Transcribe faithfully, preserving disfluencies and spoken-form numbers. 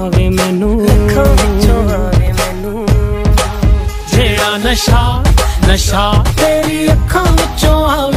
आवे मैनू, अखां विचों आवे मैनू। जेड़ा नशा नशा तेरी अखां विचों आवे